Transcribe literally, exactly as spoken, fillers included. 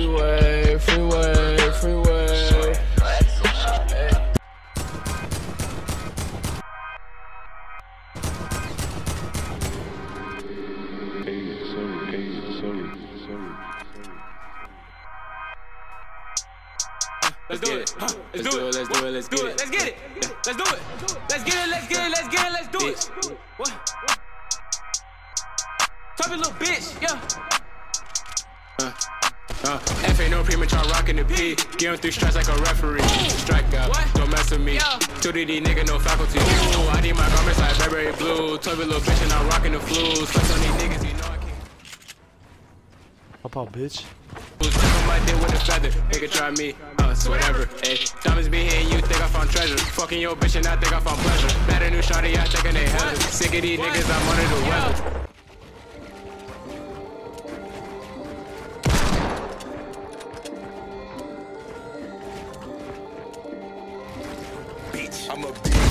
freeway, freeway, freeway. Let's do it. Let's do it. Let's do it. Let's do it. Let's get it. Let's do it. Let's get it. Let's get it. Let's get it. Let's do it. What? Type of little bitch. Yeah. Uh, uh, F ain't no premature rockin' the P. Give him three strikes like a referee. Strike out. What? Don't mess with me. Yeah. two D D nigga, no faculty. Ooh, I need my garments like Burberry blue. Type of little bitch and I'm rockin' the flus. Flex on these niggas, you know I can't. Hop out, bitch. My dick with a feather, nigga try me, uh, so whatever, ayy. Diamonds be hitting you, think I found treasure. Fucking your bitch and I think I found pleasure. Better new shawty, I thinking they have it. Sick of these niggas, I'm under the weather. Bitch, I'm a bitch.